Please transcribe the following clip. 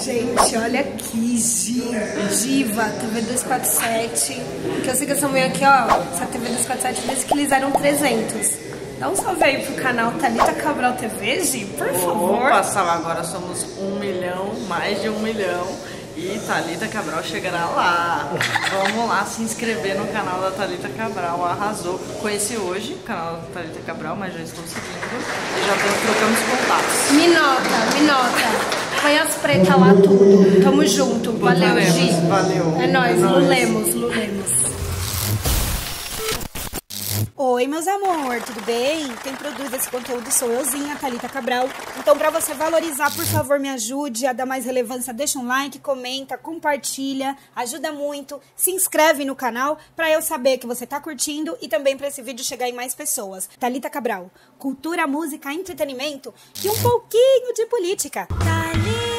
Gente, olha aqui, Diva, TV 247. Que eu sei que essa mulher aqui, ó, essa TV 247, desde que eles eram 300. Dá um salve aí pro canal Thalita Cabral TV, Gi, por favor. Vou passar lá, agora somos 1 milhão, mais de 1 milhão. E Thalita Cabral chegará lá. Vamos lá se inscrever no canal da Thalita Cabral. Arrasou. Conheci hoje o canal da Thalita Cabral, mas já estou seguindo. E já trocamos contatos. Me nota. Põe as pretas lá tudo. Tamo junto. Valeu, Gi. Valeu. É nóis. Lulemos. Oi, meus amor, tudo bem? Quem produz esse conteúdo sou euzinha, Thalita Cabral. Então, para você valorizar, por favor, me ajude a dar mais relevância. Deixa um like, comenta, compartilha, ajuda muito. Se inscreve no canal para eu saber que você tá curtindo e também para esse vídeo chegar em mais pessoas. Thalita Cabral, cultura, música, entretenimento e um pouquinho de política. Thalita!